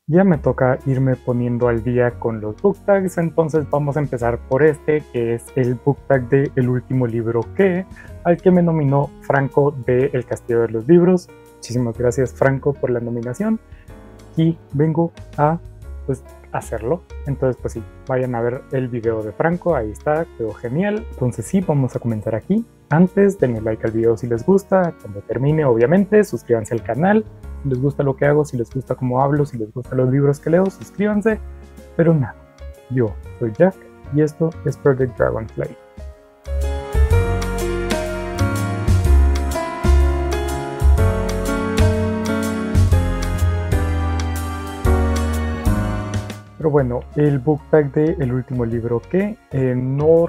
Ya me toca irme poniendo al día con los book tags, entonces vamos a empezar por este, que es el book tag de El último libro que, al que me nominó Franco de El Castillo de los Libros. Muchísimas gracias, Franco, por la nominación. Y vengo a pues hacerlo. Entonces pues sí, vayan a ver el video de Franco, ahí está, quedó genial. Entonces sí, vamos a comenzar aquí. Antes, denle like al video si les gusta. Cuando termine, obviamente, suscríbanse al canal. Si les gusta lo que hago, si les gusta cómo hablo, si les gustan los libros que leo, suscríbanse. Pero nada, yo soy Jack y esto es Project Dragonfly. Pero bueno, el book tag de El último libro que no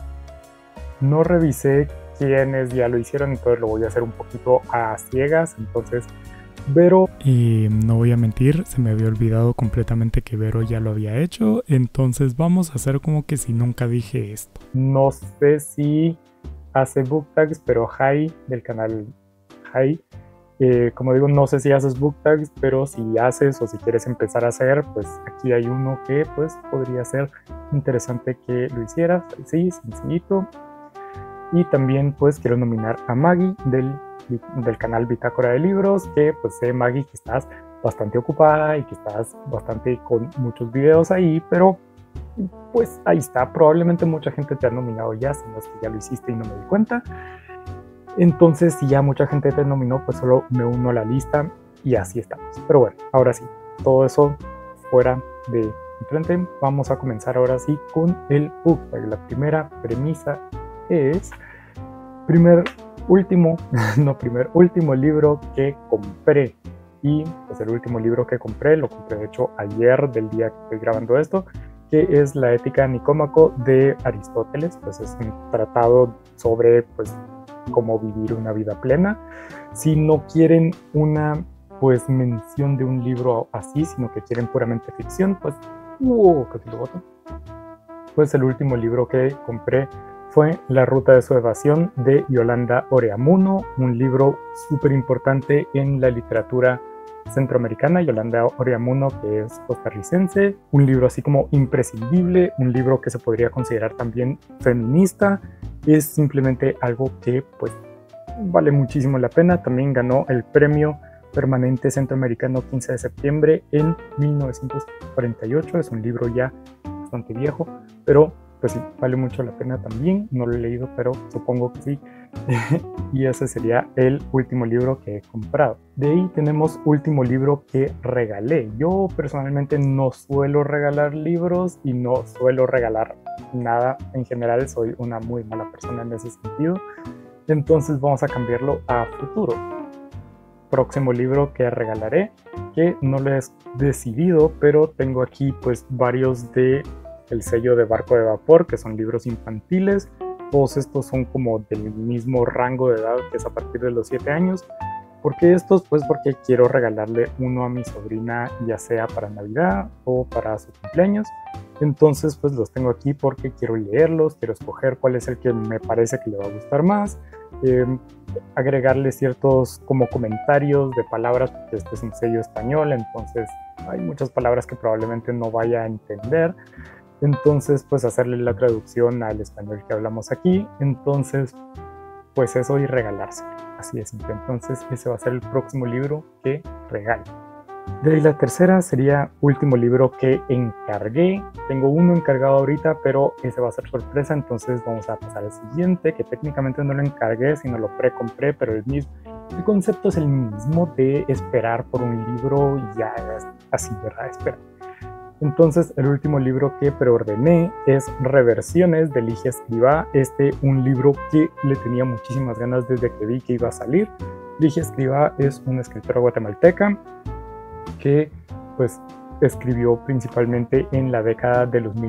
revisé quiénes ya lo hicieron, entonces lo voy a hacer un poquito a ciegas. Entonces Vero, y no voy a mentir, se me había olvidado completamente que Vero ya lo había hecho, entonces vamos a hacer como que si nunca dije esto. No sé si hace book tags, pero Jai del canal Jai, como digo, no sé si haces book tags, pero si haces o si quieres empezar a hacer, pues aquí hay uno que pues podría ser interesante que lo hicieras. Sí, sencillito. Y también pues quiero nominar a Maggie del canal Bitácora de Libros, que pues sé, Maggie, que estás bastante ocupada y que estás bastante con muchos videos ahí, pero pues ahí está. Probablemente mucha gente te ha nominado ya, si no es que ya lo hiciste y no me di cuenta. Entonces si ya mucha gente te nominó, pues solo me uno a la lista y así estamos. Pero bueno, ahora sí, todo eso fuera de frente, vamos a comenzar ahora sí con el book tag. La primera premisa es último libro que compré. Y pues el último libro que compré, lo compré de hecho ayer, del día que estoy grabando esto, que es La Ética Nicómaco de Aristóteles. Pues es un tratado sobre pues cómo vivir una vida plena. Si no quieren una pues mención de un libro así, sino que quieren puramente ficción, pues casi lo boto. Pues el último libro que compré fue La Ruta de su Evasión de Yolanda Oreamuno, un libro súper importante en la literatura centroamericana. Yolanda Oreamuno, que es costarricense, un libro así como imprescindible, un libro que se podría considerar también feminista. Es simplemente algo que pues vale muchísimo la pena. También ganó el Premio Permanente Centroamericano 15 de septiembre en 1948. Es un libro ya bastante viejo, pero pues sí, vale mucho la pena también. No lo he leído, pero supongo que sí. Y ese sería el último libro que he comprado. De ahí tenemos último libro que regalé. Yo personalmente no suelo regalar libros y no suelo regalar nada. En general soy una muy mala persona en ese sentido. Entonces vamos a cambiarlo a futuro. Próximo libro que regalaré, que no lo he decidido, pero tengo aquí pues varios de El sello de Barco de Vapor, que son libros infantiles. Todos estos son como del mismo rango de edad, que es a partir de los 7 años. ¿Por qué estos? Pues porque quiero regalarle uno a mi sobrina, ya sea para Navidad o para su cumpleaños. Entonces pues los tengo aquí porque quiero leerlos, quiero escoger cuál es el que me parece que le va a gustar más, agregarle ciertos como comentarios de palabras, porque este es un sello español, entonces hay muchas palabras que probablemente no vaya a entender. Entonces pues hacerle la traducción al español que hablamos aquí. Entonces pues eso, y regalárselo, así de simple. Entonces ese va a ser el próximo libro que regalo. De ahí la tercera sería último libro que encargué. Tengo uno encargado ahorita, pero ese va a ser sorpresa, entonces vamos a pasar al siguiente, que técnicamente no lo encargué, sino lo precompré, pero el concepto es el mismo de esperar por un libro y ya es así, ¿verdad? Espera. Entonces el último libro que preordené es Reversiones de Ligia Escrivá. Un libro que le tenía muchísimas ganas desde que vi que iba a salir. Ligia Escrivá es una escritora guatemalteca que pues escribió principalmente en la década de los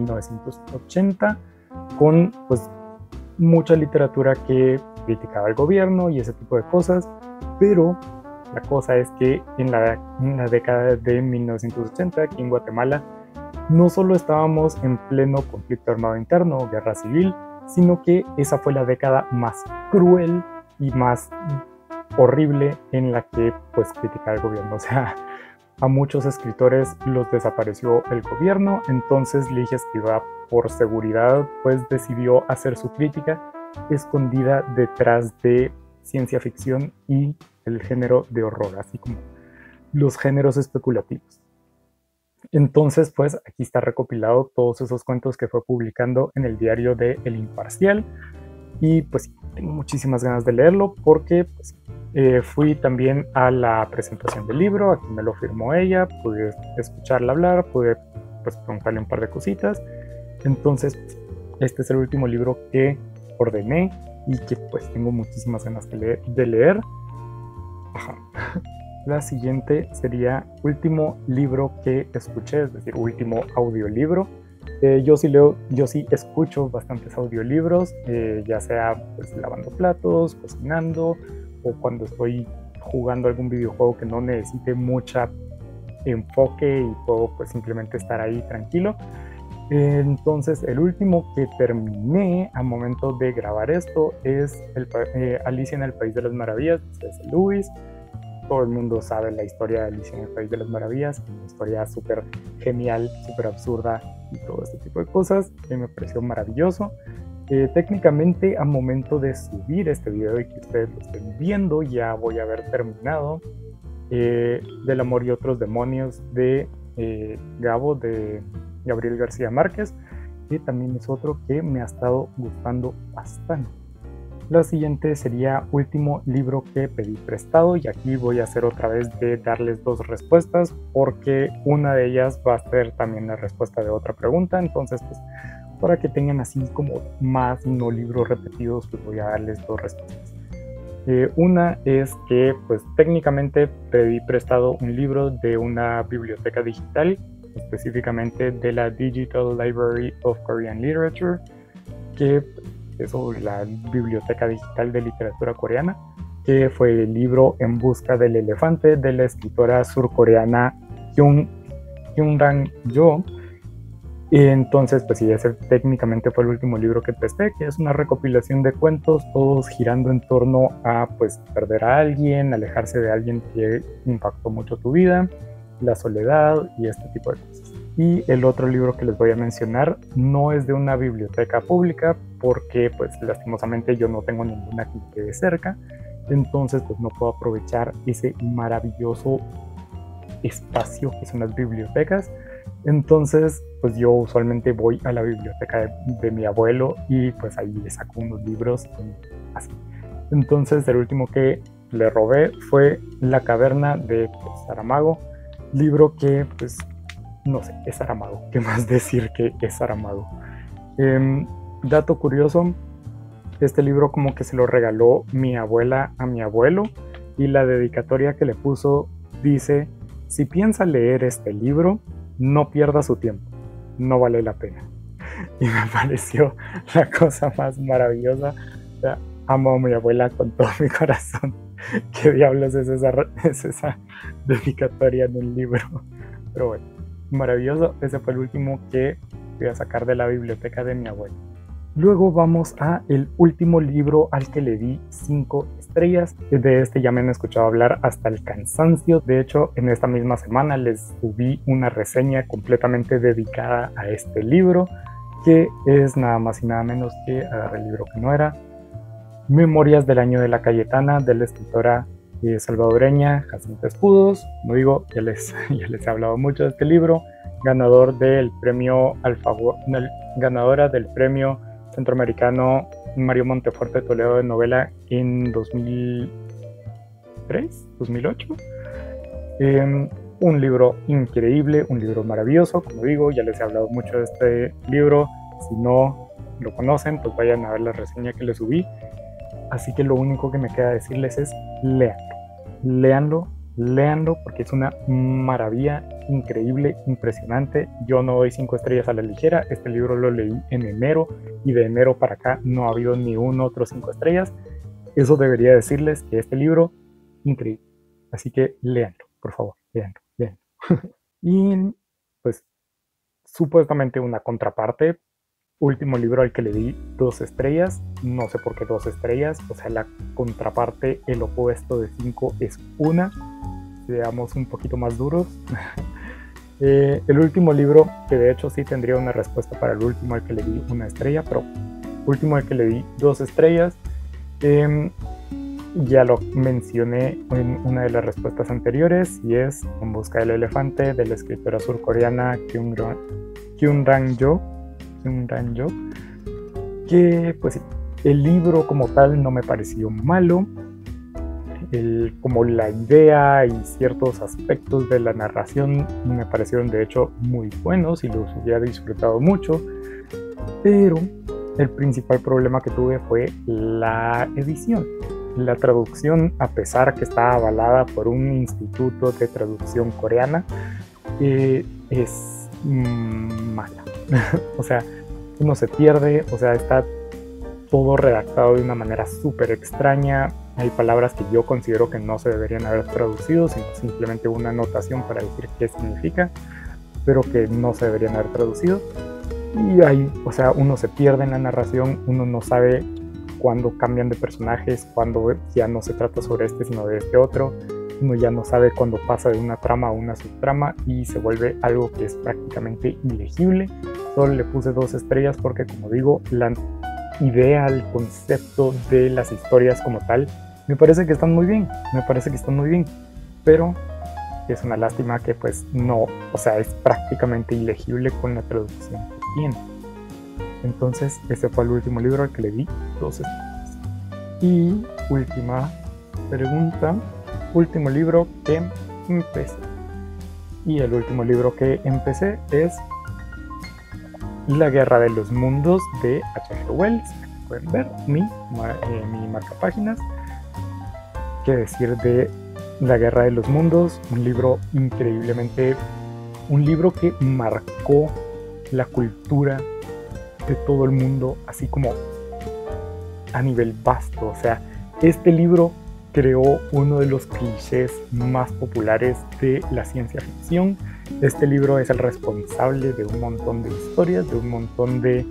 1980 con pues mucha literatura que criticaba al gobierno y ese tipo de cosas, pero la cosa es que en la década de 1980 aquí en Guatemala no solo estábamos en pleno conflicto armado interno o guerra civil, sino que esa fue la década más cruel y más horrible en la que pues criticar al gobierno. O sea, A muchos escritores los desapareció el gobierno, entonces Lee Escrivá, por seguridad, pues decidió hacer su crítica escondida detrás de ciencia ficción y el género de horror, así como los géneros especulativos. Entonces, pues aquí está recopilado todos esos cuentos que fue publicando en el diario de El Imparcial, y pues tengo muchísimas ganas de leerlo porque pues, fui también a la presentación del libro, aquí me lo firmó ella, pude escucharla hablar, pude pues, preguntarle un par de cositas. Entonces, pues, este es el último libro que ordené y que pues tengo muchísimas ganas de leer. Ajá. La siguiente sería último libro que escuché, es decir, último audiolibro. Yo sí escucho bastantes audiolibros, ya sea pues, lavando platos, cocinando o cuando estoy jugando algún videojuego que no necesite mucha enfoque y puedo pues simplemente estar ahí tranquilo. Entonces el último que terminé al momento de grabar esto es Alicia en el País de las Maravillas de C.S. Lewis. Todo el mundo sabe la historia de Alicia en el País de las Maravillas, una historia súper genial, súper absurda y todo este tipo de cosas, que me pareció maravilloso. Técnicamente, al momento de subir este video y que ustedes lo estén viendo, ya voy a haber terminado Del amor y otros demonios de Gabo, de Gabriel García Márquez, que también es otro que me ha estado gustando bastante. La siguiente sería último libro que pedí prestado, y aquí voy a hacer otra vez de darles dos respuestas porque una de ellas va a ser también la respuesta de otra pregunta. Entonces pues para que tengan así como más y no libros repetidos, pues voy a darles dos respuestas. Una es que pues técnicamente pedí prestado un libro de una biblioteca digital, específicamente de la Digital Library of Korean Literature, que es sobre la biblioteca digital de literatura coreana, que fue el libro En busca del elefante de la escritora surcoreana Kyung-ran-yo. Entonces, pues sí, ese técnicamente fue el último libro que presté, que es una recopilación de cuentos, todos girando en torno a pues perder a alguien, alejarse de alguien que impactó mucho tu vida, la soledad y este tipo de cosas. Y el otro libro que les voy a mencionar no es de una biblioteca pública porque pues lastimosamente yo no tengo ninguna que me quede cerca, entonces pues no puedo aprovechar ese maravilloso espacio que son las bibliotecas. Entonces pues yo usualmente voy a la biblioteca de mi abuelo y pues ahí le saco unos libros y así. Entonces el último que le robé fue La caverna de pues, Saramago, libro que pues no sé, es Saramago, ¿qué más decir que es Saramago? Dato curioso, este libro como que se lo regaló mi abuela a mi abuelo, y la dedicatoria que le puso dice: si piensa leer este libro, no pierda su tiempo, no vale la pena. Y me pareció la cosa más maravillosa. O sea, amo a mi abuela con todo mi corazón. ¿Qué diablos es esa dedicatoria en un libro? Pero bueno, maravilloso. Ese fue el último que voy a sacar de la biblioteca de mi abuelo. Luego vamos a el último libro al que le di 5 estrellas. De este ya me han escuchado hablar hasta el cansancio. De hecho, en esta misma semana les subí una reseña completamente dedicada a este libro, que es nada más y nada menos que, agarré el libro que no era, Memorias del año de la Cayetana, de la escritora salvadoreña Jacinta Escudos. Como digo, ya les he hablado mucho de este libro. Ganadora del premio centroamericano Mario Montefuerte Toledo de novela en 2003, 2008. Un libro increíble, un libro maravilloso. Como digo, ya les he hablado mucho de este libro. Si no lo conocen, pues vayan a ver la reseña que les subí. Así que lo único que me queda decirles es léanlo, porque es una maravilla increíble, impresionante. Yo no doy 5 estrellas a la ligera. Este libro lo leí en enero y de enero para acá no ha habido ni un otro 5 estrellas. Eso debería decirles que este libro, increíble. Así que léanlo, por favor, léanlo. Y pues supuestamente una contraparte, último libro al que le di 2 estrellas, no sé por qué 2 estrellas, o sea, la contraparte, el opuesto de 5 es 1. seamos un poquito más duros. El último libro, que de hecho sí tendría una respuesta para el último al que le di 1 estrella, pero último al que le di 2 estrellas, ya lo mencioné en una de las respuestas anteriores, y es En busca del elefante, de la escritora surcoreana Kyung Ran-yo, que pues sí, el libro como tal no me pareció malo. Como la idea y ciertos aspectos de la narración me parecieron de hecho muy buenos y los hubiera disfrutado mucho, pero el principal problema que tuve fue la edición. La traducción, a pesar que está avalada por un instituto de traducción coreana, es mala. O sea, uno se pierde, o sea, está todo redactado de una manera súper extraña. Hay palabras que yo considero que no se deberían haber traducido, sino simplemente una anotación para decir qué significa, pero que no se deberían haber traducido. Y ahí, o sea, uno se pierde en la narración, uno no sabe cuándo cambian de personajes, cuándo ya no se trata sobre este sino de este otro, uno ya no sabe cuándo pasa de una trama a una subtrama y se vuelve algo que es prácticamente ilegible. Solo le puse 2 estrellas porque, como digo, la idea, el concepto de las historias como tal, me parece que están muy bien, pero es una lástima que pues no, o sea, es prácticamente ilegible con la traducción que tiene. Entonces, este fue el último libro al que le di 2 estrellas. Y última pregunta, último libro que empecé. Y el último libro que empecé es La Guerra de los Mundos de H.G. Wells. Aquí pueden ver mi marcapáginas. Qué decir de La Guerra de los Mundos, un libro increíblemente, un libro que marcó la cultura de todo el mundo, así como a nivel vasto. O sea, este libro creó uno de los clichés más populares de la ciencia ficción. Este libro es el responsable de un montón de historias, de un montón de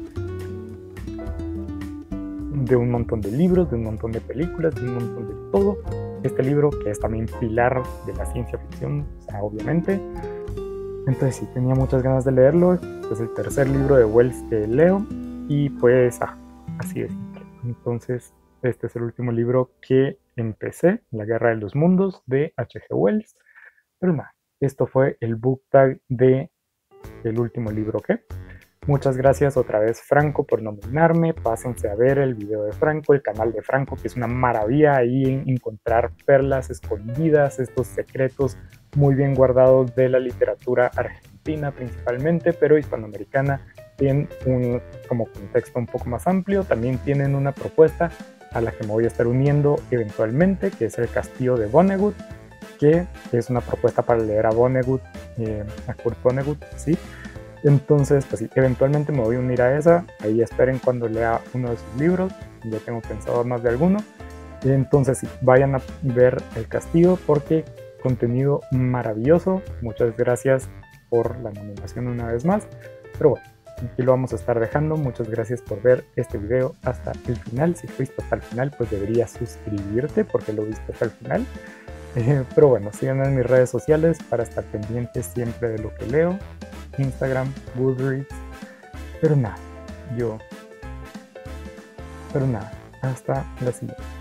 libros, de un montón de películas, de un montón de todo. Este libro, que es también pilar de la ciencia ficción, o sea, obviamente. Entonces sí, tenía muchas ganas de leerlo. Es el tercer libro de Wells que leo y pues así de simple. Entonces este es el último libro que empecé, La Guerra de los Mundos de H.G. Wells. Pero nada, esto fue el book tag de el último libro que. Muchas gracias otra vez, Franco, por nominarme. Pásense a ver el video de Franco, el canal de Franco, que es una maravilla ahí en encontrar perlas escondidas, estos secretos muy bien guardados de la literatura argentina principalmente, pero hispanoamericana. Tienen un como contexto un poco más amplio. También tienen una propuesta a la que me voy a estar uniendo eventualmente, que es El Castillo de Vonnegut, que es una propuesta para leer a Vonnegut, a Kurt Vonnegut, ¿sí? Entonces, pues sí, eventualmente me voy a unir a esa. Ahí esperen cuando lea uno de sus libros. Ya tengo pensado más de alguno. Entonces sí, vayan a ver El Castillo porque contenido maravilloso. Muchas gracias por la nominación una vez más. Pero bueno, aquí lo vamos a estar dejando. Muchas gracias por ver este video hasta el final. Si fuiste hasta el final, pues deberías suscribirte porque lo viste hasta el final. Pero bueno, síganme en mis redes sociales para estar pendientes siempre de lo que leo. Instagram, Goodreads. Pero nada, hasta la siguiente.